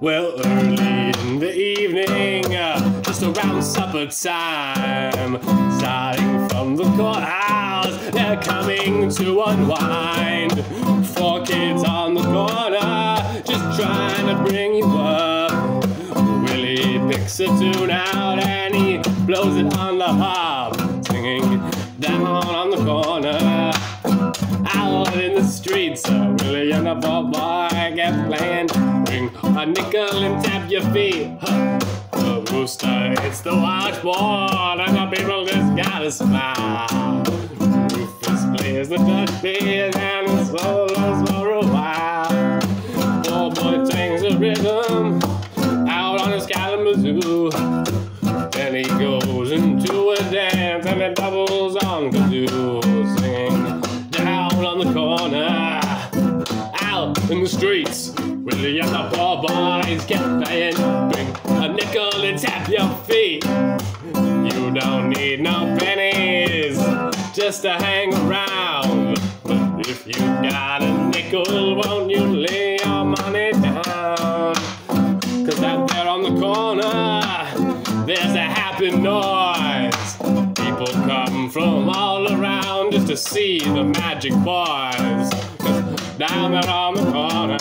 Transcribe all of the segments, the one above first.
Well, early in the evening, just around supper time, starting from the courthouse, they're coming to unwind. 4 kids on the corner, just trying to bring you up. Willie picks a tune out and he blows it on the harp, singing down on the corner. Out in the streets, Willie and the poor boy get playing. Bring a nickel and tap your feet. The rooster hits the washboard and the people just gotta smile. Rufus plays the Dutch bass and the solos for a while. Poor boy sings a rhythm out on his Kalamazoo. Then he goes into a dance and it doubles on kazoo, singing down on the corner, out in the streets. Willie and the poor boys get playing. Bring a nickel and tap your feet. You don't need no pennies just to hang around. But if you got a nickel, won't you lay your money down? 'Cause out there on the corner, there's a happy noise. People come from all around just to see the magic boys. 'Cause down there on the corner,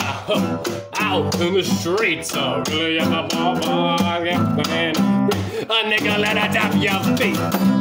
out in the streets, Willie and the poor boys get playing. A nickel and a tap your feet.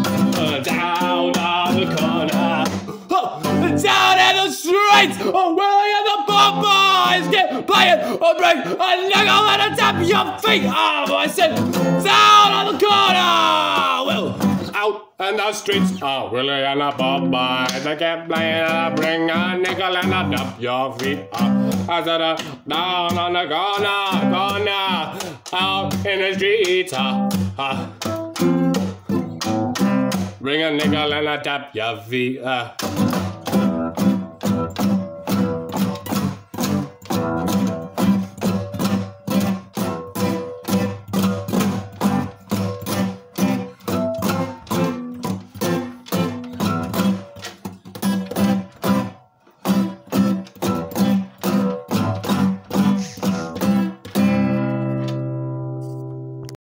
Down on the corner, down in the streets, Willie and the poor boys get playing. Bring a nickel and a tap your feet. I said down on the corner. Well, out in the streets, Willie and the poor boys they get playing. Bring a nickel and a tap your feet. I said down on the corner, out in the streets. Bring a nickel and a tap your feet.